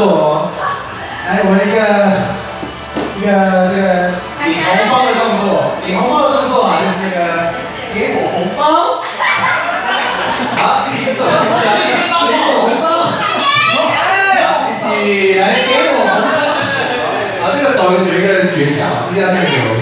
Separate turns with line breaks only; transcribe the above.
作哦。来，我们一个这个领红包的动作，领红包的动作啊，就是这个给我红包。好，一起做，给我红包。一起来给我红包。好，这个手有一个诀窍，是要这样扭。